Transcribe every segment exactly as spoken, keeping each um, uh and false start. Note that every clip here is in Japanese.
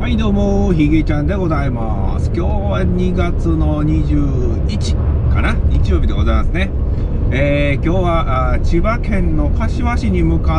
はいどうも、ひげちゃんでございます。今日はにがつのにじゅういちかな、日曜日でございますね。えー、今日はあ千葉県の柏市に向かって、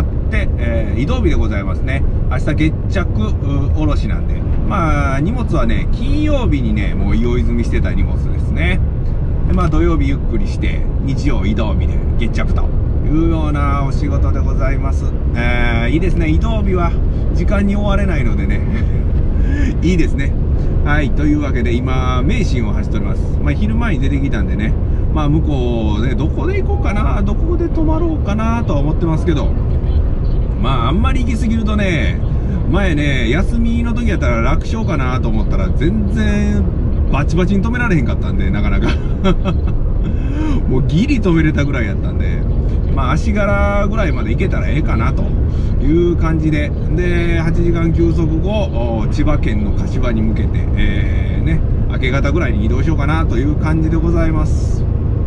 えー、移動日でございますね。明日月着おろしなんで、まあ荷物はね、金曜日にね、もう用意済みしてた荷物ですね。でまあ土曜日ゆっくりして、日曜移動日で月着というようなお仕事でございます。えー、いいですね、移動日は時間に追われないのでね。いいですね。はい。というわけで、今、名神を走っております。まあ、昼前に出てきたんでね。まあ、向こうね、どこで行こうかな、どこで泊まろうかな、とは思ってますけど。まあ、あんまり行き過ぎるとね、前ね、休みの時やったら楽勝かなと思ったら、全然、バチバチに止められへんかったんで、なかなか。もうギリ止めれたぐらいやったんで、まあ、足柄ぐらいまで行けたらええかなという感じで、で、はちじかん休息後、千葉県の柏に向けて、えー、ね、明け方ぐらいに移動しようかなという感じでございます。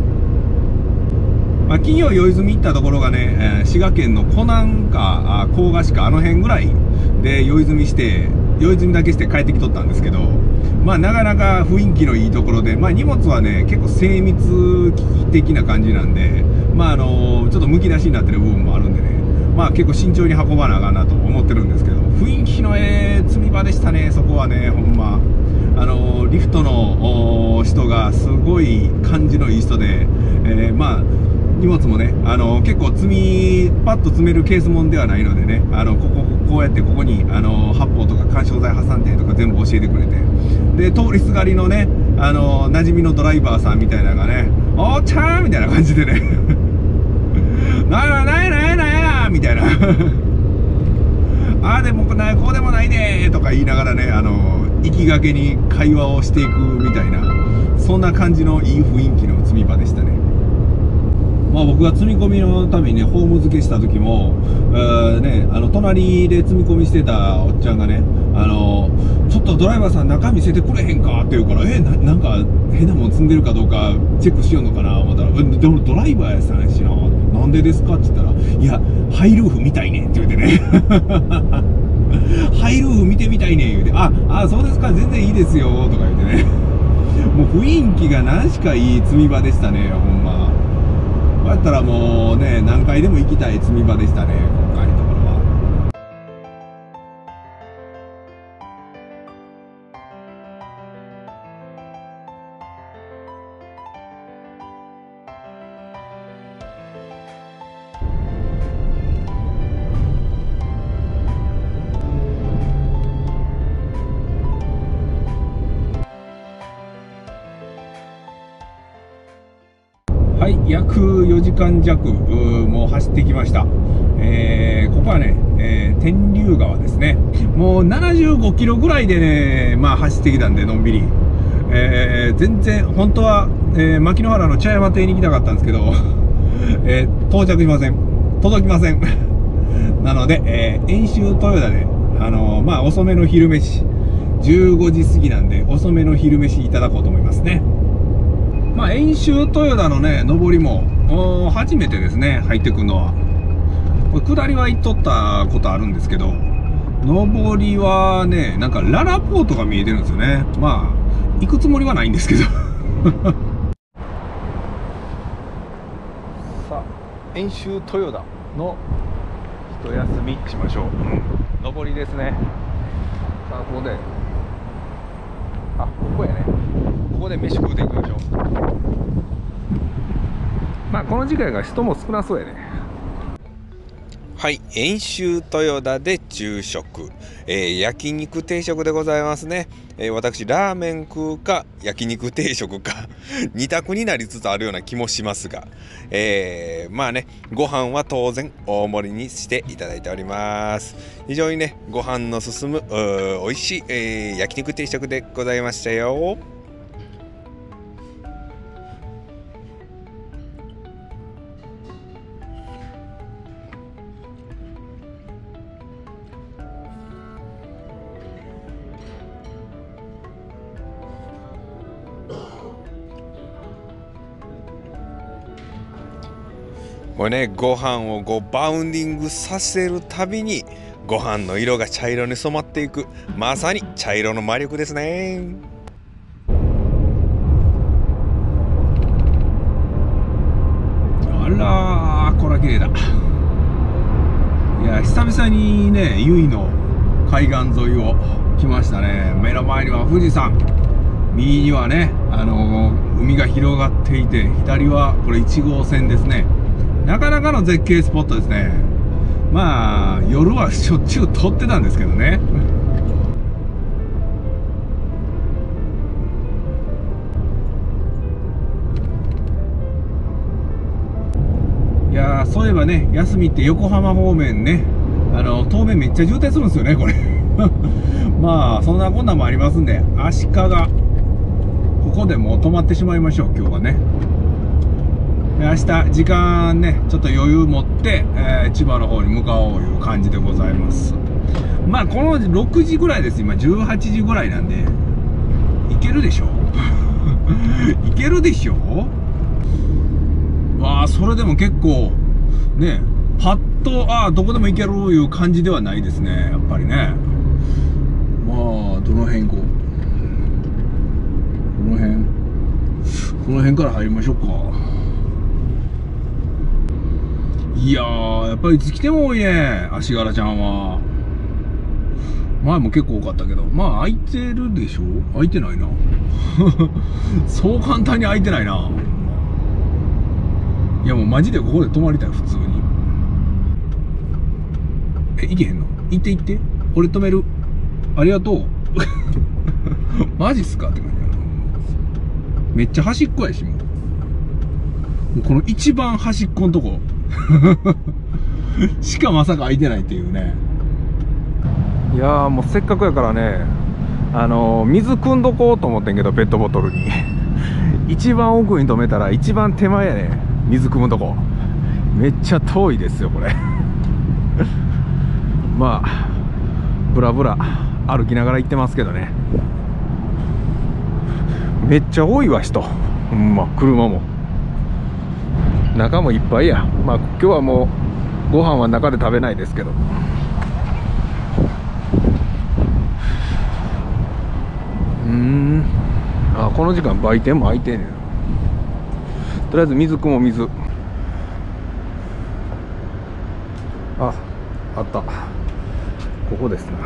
まあ、金曜酔い済み行ったところがね、えー、滋賀県の湖南か甲賀市かあの辺ぐらいで酔い済みして、酔い済みだけして帰ってきとったんですけど、まあなかなか雰囲気のいいところで、まあ荷物はね、結構精密機器的な感じなんで、まああの、ちょっとむき出しになってる部分もあるんでね、まあ結構慎重に運ばなあかんなと思ってるんですけど、雰囲気のええ積み場でしたね、そこはね、ほんま。あの、リフトの人がすごい感じのいい人で、えー、まあ、荷物もね、あの、結構積み、パッと詰めるケースもんではないのでね、あの、ここ、こうやってここに、あの、発泡とか緩衝材挟んでとか全部教えてくれて。で、通りすがりのね、あの、馴染みのドライバーさんみたいなのがね、おーちゃーみたいな感じでね、なやなやなやなやみたいな。ああでもない、こうでもないでーとか言いながらね、あの、行きがけに会話をしていくみたいな、そんな感じのいい雰囲気の積み場でしたね。まあ僕が積み込みのためにね、ホーム付けした時も、えー、ね、あの、隣で積み込みしてたおっちゃんがね、あの、ちょっとドライバーさん中見せてくれへんかって言うから、え、な、なんか変なもん積んでるかどうかチェックしようのかな思ったら、でもドライバーやさんやしな、なんでですかって言ったら、いや、ハイルーフ見たいねって言うてね。ハイルーフ見てみたいね言うて、あ、あ、そうですか、全然いいですよ、とか言うてね。もう雰囲気が何しかいい積み場でしたね、ほんま。こうやったらもうね、何回でも行きたい積み場でしたね、今回のところは。はい、約よじかん弱、もう走ってきました。えー、ここはね、えー、天竜川ですね。もうななじゅうごキロぐらいでね、まあ走ってきたんで、のんびり。えー、全然、本当は、えー、牧之原の茶山邸に行きたかったんですけど、えー、到着しません。届きません。なので、えー、遠州豊田で、あのー、まあ遅めの昼飯、じゅうごじ過ぎなんで、遅めの昼飯いただこうと思いますね。まあ、遠州豊田のね、上りも、初めてですね、入ってくるのは。これ下りは行っとったことあるんですけど、上りはね、なんかララポートが見えてるんですよね。まあ、行くつもりはないんですけど。さあ、遠州豊田の一休みしましょう。うん、上りですね。さあ、ここで、あ、ここやね。ここで飯食うていくでしょ。まあこの時間が人も少なそうやね。はい、遠州豊田で昼食、えー、焼肉定食でございますね。えー、私ラーメン食うか焼肉定食か二択になりつつあるような気もしますが、えー、まあね、ご飯は当然大盛りにしていただいております。非常にね、ご飯の進む美味しい、えー、焼肉定食でございましたよ。 これね、ご飯をこうバウンディングさせるたびにご飯の色が茶色に染まっていく、まさに茶色の魔力ですね。あらー、こら綺麗だ。いや、久々にね、由比の海岸沿いを来ましたね。目の前には富士山、右にはね、あのー、海が広がっていて、左はこれいち号線ですね。なかなかの絶景スポットですね。まあ夜はしょっちゅう撮ってたんですけどね。いやー、そういえばね、休みって横浜方面ね、あの当面めっちゃ渋滞するんですよね、これ。まあそんなこんなんもありますんで、足利ここでもう止まってしまいましょう、今日はね。明日時間ね、ちょっと余裕持って、えー、千葉の方に向かおういう感じでございます。まあこのろくじぐらいです。今じゅうはちじぐらいなんでいけるでしょ。いけるでしょ。わあ、それでも結構ね、パッとああどこでも行けるいう感じではないですね、やっぱりね。まあどの辺行こう。この辺この辺から入りましょうか。いやー、やっぱりいつ来ても多いね、足柄ちゃんは。前も結構多かったけど、まあ空いてるでしょ。空いてないな。そう簡単に空いてないな。いやもうマジでここで泊まりたい、普通に。え、行けへんの？行って行って。俺止める。ありがとう。マジっすかって感じやな。めっちゃ端っこやし、もう。もうこの一番端っこのとこ。しかまさか空いてないっていうね。いやー、もうせっかくやからね、あのー、水汲んどこうと思ってんけど、ペットボトルに。一番奥に止めたら一番手前やね、水汲むとこ。めっちゃ遠いですよこれ。まあブラブラ歩きながら行ってますけどね。めっちゃ多いわ人、ほんま。車も中もいっぱいや。まあ今日はもうご飯は中で食べないですけど。うーん、あ、この時間売店も開いてんねんな。とりあえず水くも水。あ、あった。ここですな。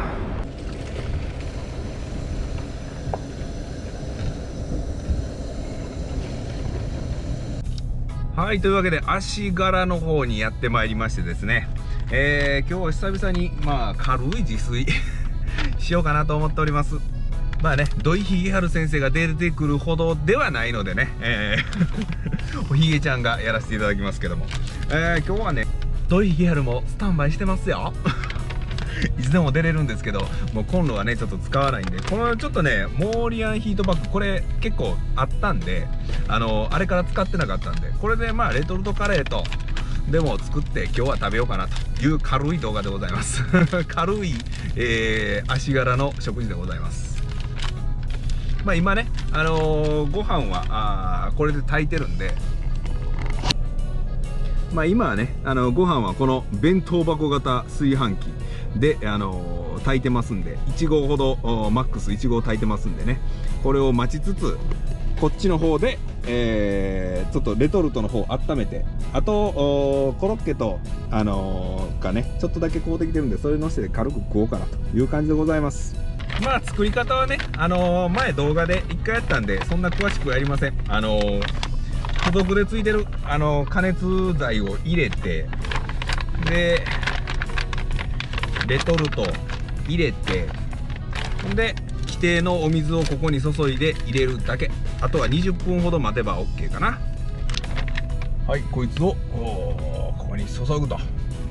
はい、というわけで足柄の方にやってまいりましてですね、えー、今日は久々にまあ軽い自炊しようかなと思っております。まあね、土井ひげはる先生が出てくるほどではないのでね、えー、おひげちゃんがやらせていただきますけども、えー、今日はね土井ひげはるもスタンバイしてますよ。いつでも出れるんですけど、もうコンロはねちょっと使わないんで、このちょっとねモーリアンヒートバッグ、これ結構あったんで、あのあれから使ってなかったんで、これでまあレトルトカレーとでも作って今日は食べようかなという軽い動画でございます。軽い、えー、足柄の食事でございます。まあ今ね、あのー、ご飯はあこれで炊いてるんで、まあ今はね、あのご飯はこの弁当箱型炊飯器で、あのー、炊いてますんで、いち号ほどマックスいち号炊いてますんでね、これを待ちつつこっちの方で、えー、ちょっとレトルトの方温めて、あとコロッケと、あのー、がねちょっとだけ買うてきてるんで、それのせて軽く食おうかなという感じでございます。まあ作り方はね、あのー、前動画でいっかいやったんでそんな詳しくはやりません。あのー、付属でついてる、あのー、加熱剤を入れて、でレトルト入れて、で規定のお水をここに注いで入れるだけ。あとはにじゅっぷんほど待てば オーケー かな。はい、こいつをここに注ぐと。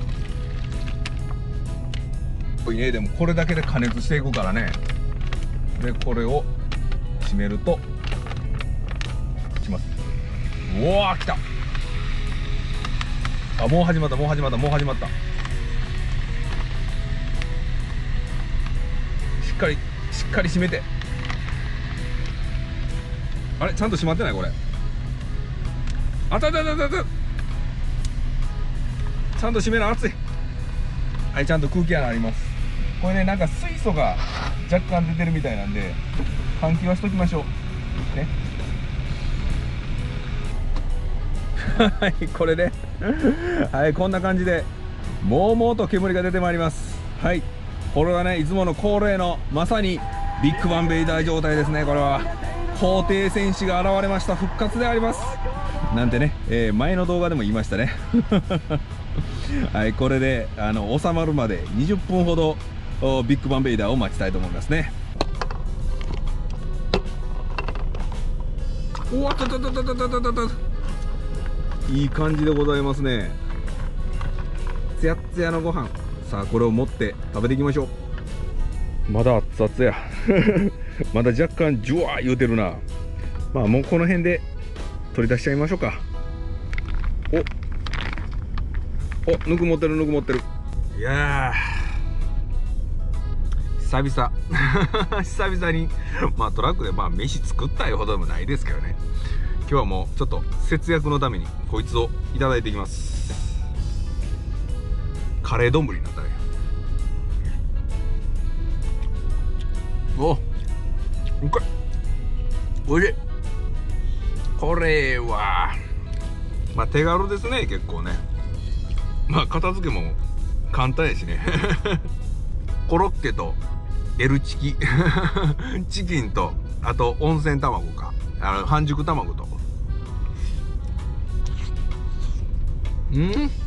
いいね。でもこれだけで加熱していくからね。でこれを閉めるとします。うわー、来た。あ、もう始まったもう始まったもう始まった。しっかりしっかり閉めて。あれちゃんと閉まってないこれ。あたたたたた。 ちゃんと閉めな、熱い。はい、ちゃんと空気穴あります。これね、なんか水素が若干出てるみたいなんで換気はしときましょうね。はい、これではい、こんな感じでもうもうと煙が出てまいります。はい、これはね、いつもの恒例のまさにビッグバンベイダー状態ですね。これは皇帝戦士が現れました。復活でありますなんてね、えー、前の動画でも言いましたねはい、これであの収まるまでにじゅっぷんほどビッグバンベイダーを待ちたいと思いますね。うわっとととととととと、いい感じでございますね。つやっつやのご飯。さあ、これを持って食べていきましょう。まだ熱々やまだ若干ジュワー言うてるな。まあもうこの辺で取り出しちゃいましょうか。おお、ぬくもってるぬくもってる。いやー、久々久々にまあトラックでまあ飯作ったいうほどでもないですけどね。今日はもうちょっと節約のためにこいつをいただいていきます。カレー丼になったね。おっ、おいしい。これはまあ手軽ですね。結構ね、まあ片付けも簡単やしねコロッケと L チキチキンと、あと温泉卵か、あの半熟卵と、うん、う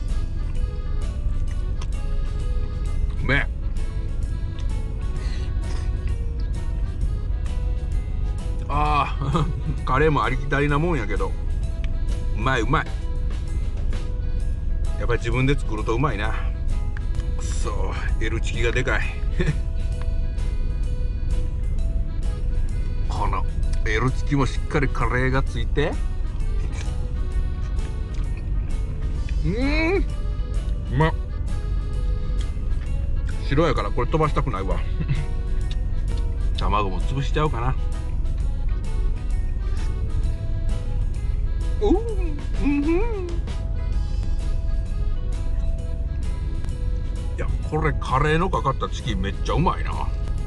めえ。ああカレーもありきたりなもんやけど、うまいうまい。やっぱり自分で作るとうまいな。くそ、 L チキがでかいこの L チキもしっかりカレーがついて、うーん、うまっ。白やからこれ飛ばしたくないわ卵も潰しちゃおうかな。おう、うんふん。いや、これカレーのかかったチキンめっちゃうまいな。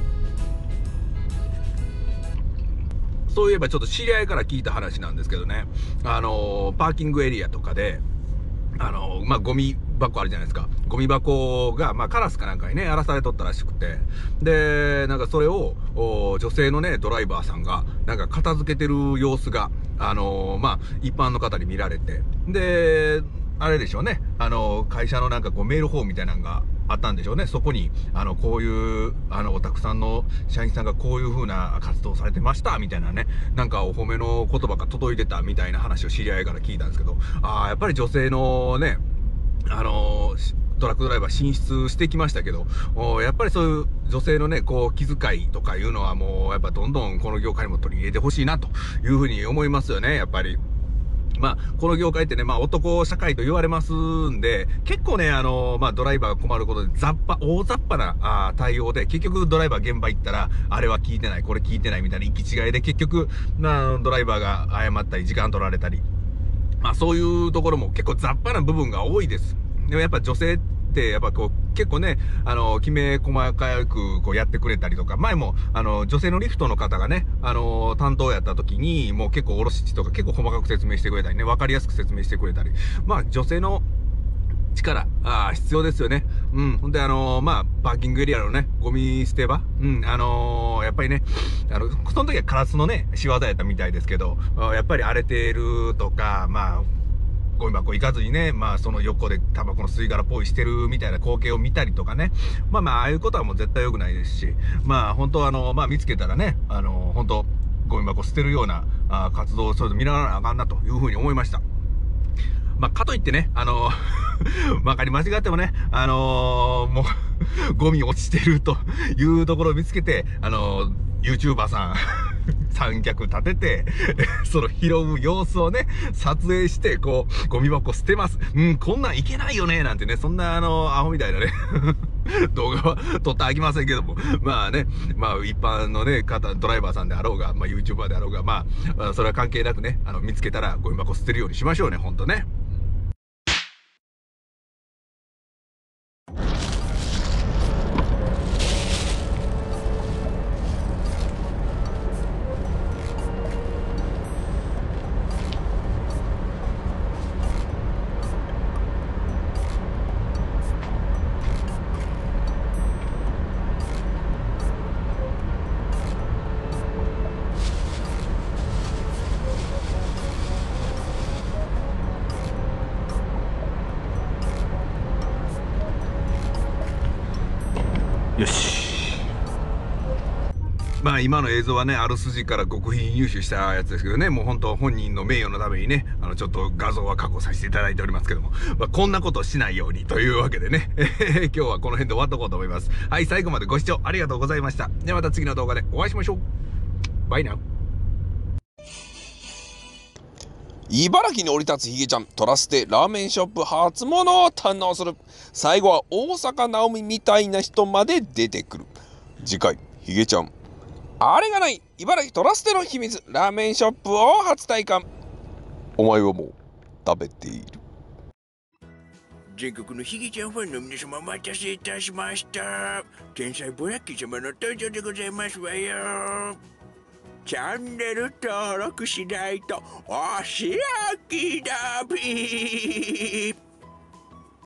そういえばちょっと知り合いから聞いた話なんですけどね、あのー、パーキングエリアとかであのー、まあゴミ箱あるじゃないですか。ゴミ箱が、まあ、カラスかなんかにね、荒らされとったらしくて。で、なんかそれを、女性のね、ドライバーさんが、なんか片付けてる様子が、あのー、まあ、一般の方に見られて。で、あれでしょうね。あのー、会社のなんかこうメールフォームみたいなのがあったんでしょうね。そこに、あの、こういう、あの、おたくさんの社員さんがこういう風な活動されてました、みたいなね。なんかお褒めの言葉が届いてたみたいな話を知り合いから聞いたんですけど、ああ、やっぱり女性のね、あのー、トラックドライバー進出してきましたけど、やっぱりそういう女性のね、こう、気遣いとかいうのはもう、やっぱどんどんこの業界にも取り入れてほしいな、というふうに思いますよね、やっぱり。まあ、この業界ってね、まあ、男社会と言われますんで、結構ね、あのー、まあ、ドライバーが困ることで、雑把、大雑把なあ対応で、結局ドライバー現場行ったら、あれは聞いてない、これ聞いてないみたいな行き違いで、結局、まあ、ドライバーが謝ったり、時間取られたり、まあ、そういうところも結構雑把な部分が多いです。でもやっぱ女性ってやっぱこう結構ね、あのきめ細かくこうやってくれたりとか、前もあの女性のリフトの方がね、あの担当やった時にもう結構おろしとか結構細かく説明してくれたりね、分かりやすく説明してくれたり、まあ女性の力、あ必要ですよね。うん。ほんで、あのー、まあ、パーキングエリアのね、ゴミ捨て場。うん。あのー、やっぱりね、あの、その時はカラスのね、仕業やったみたいですけど、やっぱり荒れてるとか、まあ、ゴミ箱行かずにね、まあ、その横でタバコの吸い殻ポイしてるみたいな光景を見たりとかね。まあまあ、ああいうことはもう絶対良くないですし、まあ、本当あの、まあ、見つけたらね、あの、本当ゴミ箱捨てるようなあ活動をそれと見習わなあかんなというふうに思いました。まあ、かといってね、あのー、まかり間違ってもね、あのー、もう、ゴミ落ちてるというところを見つけて、あのー、YouTuber さん、三脚立てて、その拾う様子をね、撮影して、こう、ゴミ箱捨てます。うん、こんなんいけないよね、なんてね、そんな、あのー、アホみたいなね、動画は撮ってあきませんけども、まあね、まあ一般のね、方、ドライバーさんであろうが、まあ YouTuber であろうが、まあ、それは関係なくね、あの、見つけたらゴミ箱捨てるようにしましょうね、ほんとね。 よし。まあ今の映像はね、ある筋から極秘入手したやつですけどね、もう本当本人の名誉のためにね、あのちょっと画像は加工させていただいておりますけども、まあ、こんなことしないようにというわけでね、今日はこの辺で終わっとこうと思います。はい、最後までご視聴ありがとうございました。ではまた次の動画でお会いしましょう。バイナウ。 茨城に降り立つヒゲちゃん、トラステラーメンショップ初物を堪能する。最後は大阪なおみみたいな人まで出てくる。次回、ヒゲちゃんあれがない茨城トラステの秘密ラーメンショップを初体感。お前はもう食べている。 全国のヒゲちゃんファンの皆様お待たせいたしました。天才ボヤッキー様の登場でございますわよ。チャンネル登録しないとお仕置きだビー。